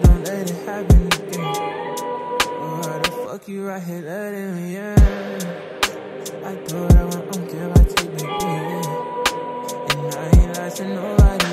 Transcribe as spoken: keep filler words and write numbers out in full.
don't let it happen again. Oh, how the fuck you right here letting me in? I do what I want, I don't care if I take me in. And I ain't lying to nobody.